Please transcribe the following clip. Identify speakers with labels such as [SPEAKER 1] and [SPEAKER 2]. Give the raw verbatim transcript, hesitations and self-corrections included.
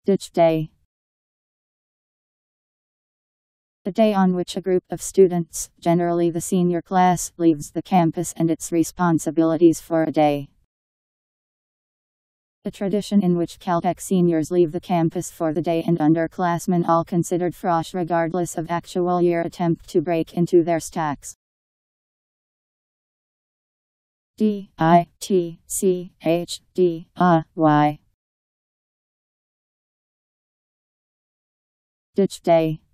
[SPEAKER 1] Ditch Day. A day on which a group of students, generally the senior class, leaves the campus and its responsibilities for a day. A tradition in which Caltech seniors leave the campus for the day and underclassmen all considered frosh regardless of actual year attempt to break into their stacks. D I T C H D A Y Ditch Day.